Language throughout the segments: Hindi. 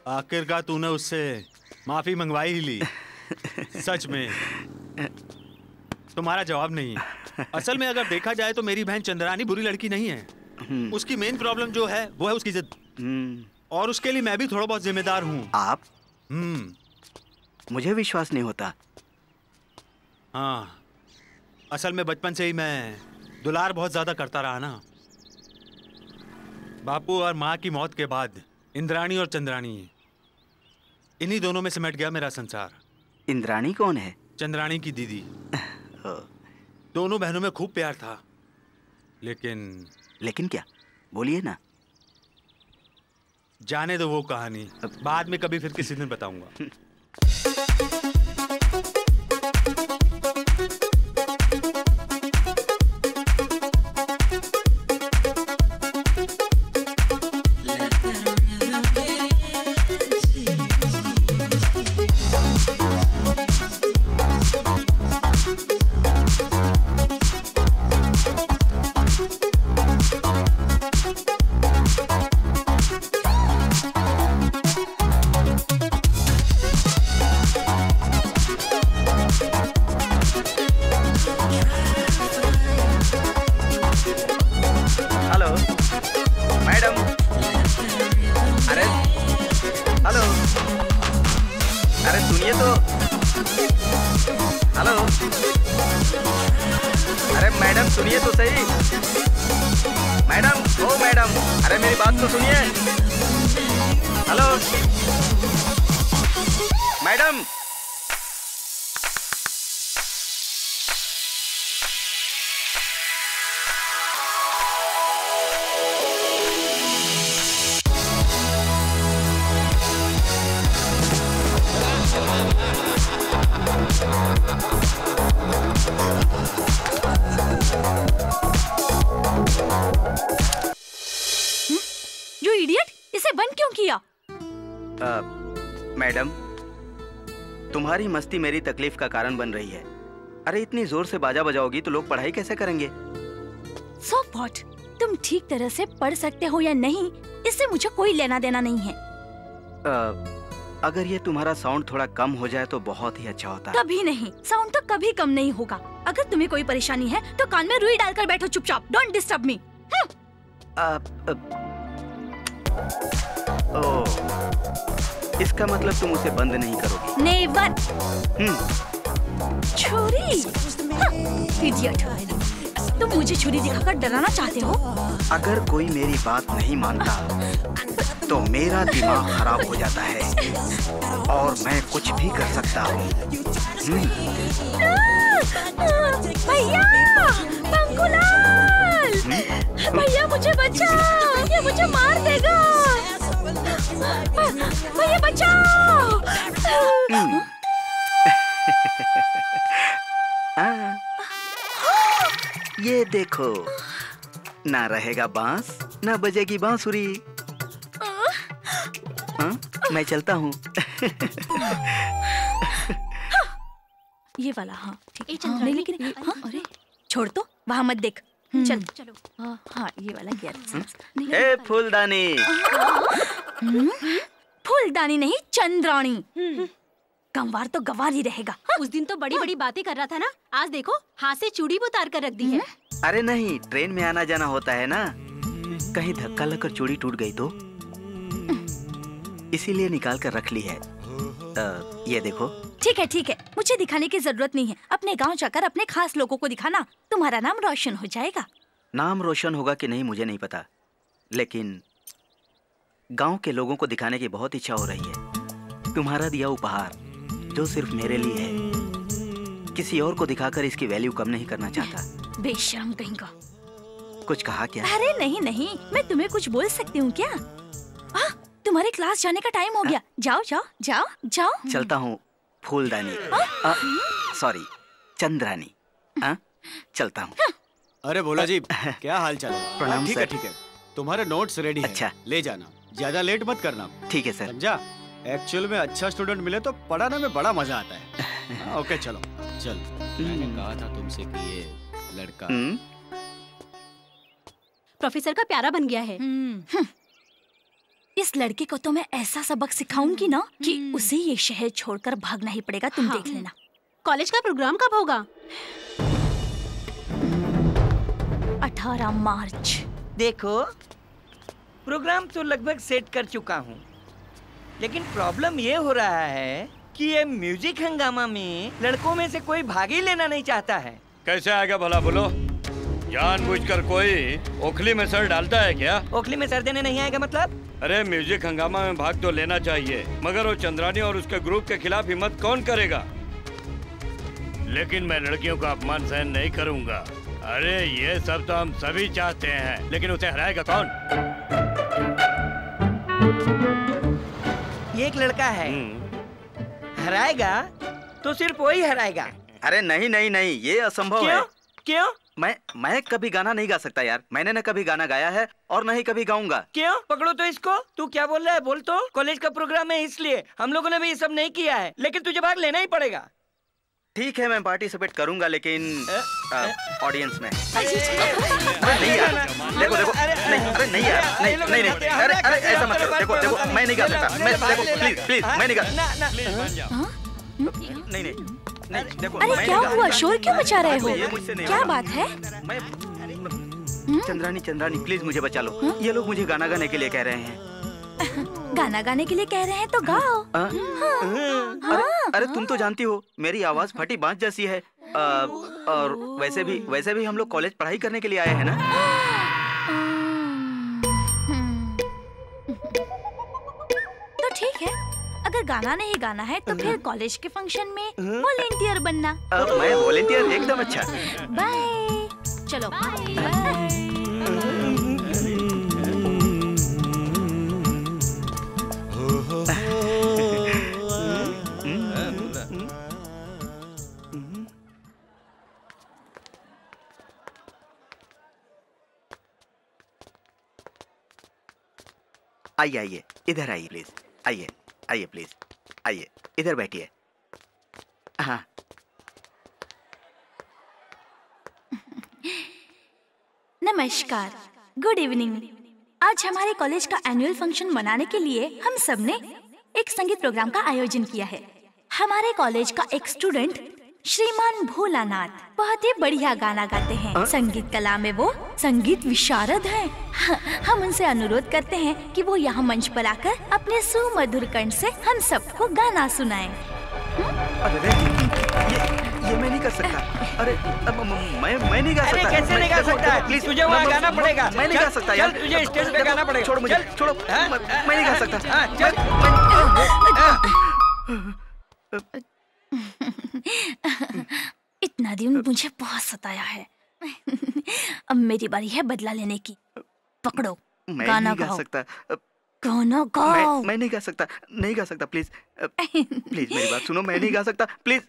आखिरकार तूने उससे माफी मंगवाई ही ली। सच में तुम्हारा जवाब नहीं। असल में अगर देखा जाए तो मेरी बहन चंद्रानी बुरी लड़की नहीं है। उसकी मेन प्रॉब्लम जो है वो है उसकी जिद। और उसके लिए मैं भी थोड़ा बहुत जिम्मेदार हूँ। आप? मुझे विश्वास नहीं होता। हाँ, असल में बचपन से ही मैं दुलार बहुत ज्यादा करता रहा ना। बापू और माँ की मौत के बाद इंद्राणी और चंद्राणी, इन्हीं दोनों में सिमट गया मेरा संसार। इंद्राणी कौन है? चंद्राणी की दीदी। दोनों बहनों में खूब प्यार था, लेकिन क्या? बोलिए ना। जाने दो वो कहानी, बाद में कभी फिर किसी दिन बताऊंगा। मैडम, तुम्हारी मस्ती मेरी तकलीफ का कारण बन रही है। अरे इतनी जोर से बाजा बजाओगी तो लोग पढ़ाई कैसे करेंगे? So what? तुम ठीक तरह से पढ़ सकते हो या नहीं, इससे मुझे कोई लेना देना नहीं है। अगर ये तुम्हारा साउंड थोड़ा कम हो जाए तो बहुत ही अच्छा होता। कभी नहीं, साउंड तो कभी कम नहीं होगा। अगर तुम्हें कोई परेशानी है तो कान में रुई डालकर बैठो चुपचाप। Don't disturb me. इसका मतलब तुम उसे बंद नहीं करोगी? नेवर। छुरी? इडियट। तुम मुझे छुरी दिखाकर डराना चाहते हो? अगर कोई मेरी बात नहीं मानता तो मेरा दिमाग खराब हो जाता है और मैं कुछ भी कर सकता हूँ। भैया, पंकुलाल! भैया मुझे बचाओ, ये मुझे मार देगा। भैया बचाओ! ये देखो, ना रहेगा बांस, ना बजेगी बांसुरी। मैं चलता हूँ। ये वाला हाँ ठीक है। नहीं लेकिन हाँ, अरे छोड़ तो, वहाँ मत देख। चल चलो। हाँ ये वाला गियर। ए फूलदानी। फूलदानी नहीं, चंद्राणी। गंवार तो गंवार ही रहेगा। उस दिन तो बड़ी बड़ी बातें कर रहा था ना, आज देखो हाथ से चूड़ी भी उतार कर रख दी है। अरे नहीं, ट्रेन में आना जाना होता है ना, कहीं धक्का लगकर चूड़ी टूट गई तो इसीलिए निकाल कर रख ली है। ये देखो। ठीक है, मुझे दिखाने की जरूरत नहीं है। अपने गांव जाकर अपने खास लोगों को दिखाना, तुम्हारा नाम रोशन हो जाएगा। नाम रोशन होगा कि नहीं मुझे नहीं पता, लेकिन गांव के लोगों को दिखाने की बहुत इच्छा हो रही है। तुम्हारा दिया उपहार जो सिर्फ मेरे लिए है, किसी और को दिखाकर इसकी वैल्यू कम नहीं करना चाहता। बेशर्म कहीं का। कुछ कहा क्या? अरे नहीं, मैं तुम्हें कुछ बोल सकती हूँ क्या? तुम्हारे क्लास जाने का टाइम हो गया। जाओ। चलता हूँ फूलदानी। सॉरी, चंद्रानी। चलता हूँ। अरे भोला जी, क्या हाल चाल है? प्रणाम सर। ठीक है, तुम्हारे नोट्स रेडी है। अच्छा, ले जाना, ज्यादा लेट मत करना। ठीक है सर। समझा? एक्चुअल में अच्छा स्टूडेंट मिले तो पढ़ाने में बड़ा मजा आता है। ओके चलो चल। मैंने कहा था तुमसे कि ये लड़का प्रोफेसर का प्यारा बन गया है। इस लड़के को तो मैं ऐसा सबक सिखाऊंगी ना कि उसे ये शहर छोड़कर भागना ही पड़ेगा। तुम देख लेना। कॉलेज का प्रोग्राम कब होगा? 18 मार्च। देखो, प्रोग्राम तो लगभग सेट कर चुका हूँ, लेकिन प्रॉब्लम ये हो रहा है कि ये म्यूजिक हंगामा में लड़कों में से कोई भाग ही लेना नहीं चाहता है। कैसे आएगा भला बोलो? जानबूझकर कोई ओखली में सर डालता है क्या? ओखली में सर देने नहीं आएगा मतलब? अरे म्यूजिक हंगामा में भाग तो लेना चाहिए, मगर वो चंद्रानी और उसके ग्रुप के खिलाफ हिम्मत कौन करेगा? लेकिन मैं लड़कियों का अपमान सहन नहीं करूंगा। अरे ये सब तो हम सभी चाहते हैं, लेकिन उसे हराएगा कौन? ये एक लड़का है, हराएगा तो सिर्फ वही हराएगा। अरे नहीं नहीं नहीं, ये असंभव है। क्यों? मैं कभी गाना नहीं गा सकता यार। मैंने न कभी गाना गाया है और न ही कभी गाऊंगा। क्यों? पकड़ो तो इसको। तू क्या बोल रहा है बोल तो। कॉलेज का प्रोग्राम है इसलिए। हम लोगों ने भी ये सब नहीं किया है, लेकिन तुझे भाग लेना ही पड़ेगा। ठीक है, मैं पार्टिसिपेट करूंगा, लेकिन ऑडियंस में। नहीं यार, देखो नहीं यार, नहीं अरे ऐसा मत करो। देखो मैं नहीं गा सकता। देखो प्लीज मैं नहीं गा। नहीं देखो। अरे क्या हुआ? शोर क्यों मचा रहे हो? क्या बात है? चंद्रानी प्लीज मुझे बचा लो। ये लोग मुझे गाना गाने के लिए कह रहे हैं। गाना गाने के लिए कह रहे हैं तो गाओ। अरे तुम तो जानती हो मेरी आवाज फटी बांस जैसी है। और वैसे भी हम लोग कॉलेज पढ़ाई करने के लिए आए हैं ना। तो ठीक है, अगर गाना नहीं गाना है तो फिर कॉलेज के फंक्शन में वॉलेंटियर बनना। मैं वॉलेंटियर एकदम अच्छा। बाय। चलो बाय। आइए इधर आइए प्लीज। आइए प्लीज, आइए इधर बैठिए। हाँ नमस्कार, गुड इवनिंग। आज हमारे कॉलेज का एनुअल फंक्शन मनाने के लिए हम सब ने एक संगीत प्रोग्राम का आयोजन किया है। हमारे कॉलेज का एक स्टूडेंट श्रीमान भोलानाथ बहुत ही बढ़िया गाना गाते हैं। संगीत कला में वो संगीत विशारद हैं। हम उनसे अनुरोध करते हैं कि वो यहाँ मंच पर आकर अपने सुमधुर कंठ से हम सबको गाना सुनाएं। अरे ये मैं नहीं कर सकता। अरे मैं नहीं गा सकता। अरे कैसे नहीं गा सकता? प्लीज तुझे वहाँ गाना पड़ेगा। मैं नहीं गा सकता यार। तुझे स्टेज पे गाना पड़ेगा। छोड़ मुझे, छोड़ो। मैं नहीं गा सकता। इतना दिन मुझे बहुत सताया है। अब मेरी बारी है बदला लेने की। पकड़ो, गाना गाओ। गाना गाओ। मैं नहीं गा सकता, नहीं गा सकता। प्लीज प्लीज मेरी बात सुनो। मैं नहीं गा सकता प्लीज।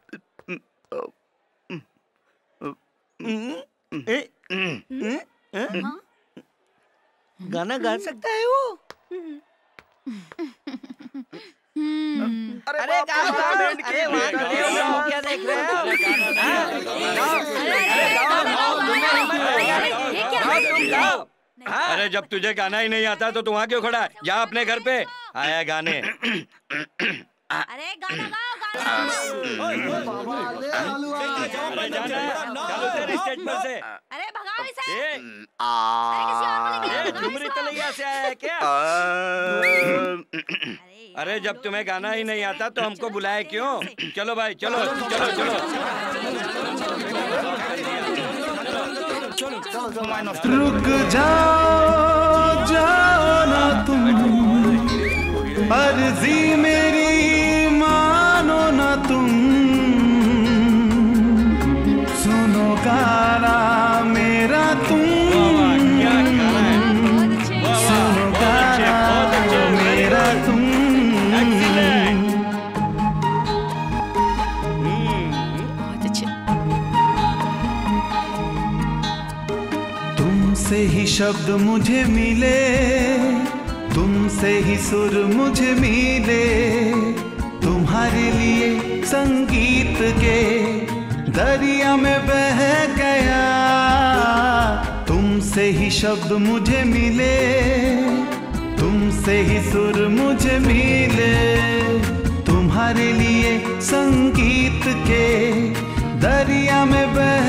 गाना गा सकता है वो? अरे गाओ गाओ। अरे वहाँ खड़े हो क्या देख रहे हो? अरे जब तुझे गाना ही नहीं आता तो तू वहाँ क्यों खड़ा है? जा अपने घर पे। आया गाने। अरे गाना गाओ, अरे भगाओ इसे। झुमरी तलैया से आया है क्या? अरे जब तुम्हें गाना ही नहीं आता तो हमको बुलाए क्यों? चलो भाई चलो चलो चलो। रुक जाओ ना तुम, अर्जी मेरी मानो ना तुम। सुनो गाना मेरा तुम, सुनो गाना मेरा तुम। तुमसे ही शब्द मुझे मिले, तुमसे ही सुर मुझे मिले। तुम्हारे लिए संगीत के दरिया में बह गया। तुमसे ही शब्द मुझे मिले, तुमसे तुमसे ही सुर मुझे मिले, तुम्हारे लिए संगीत के दरिया में बह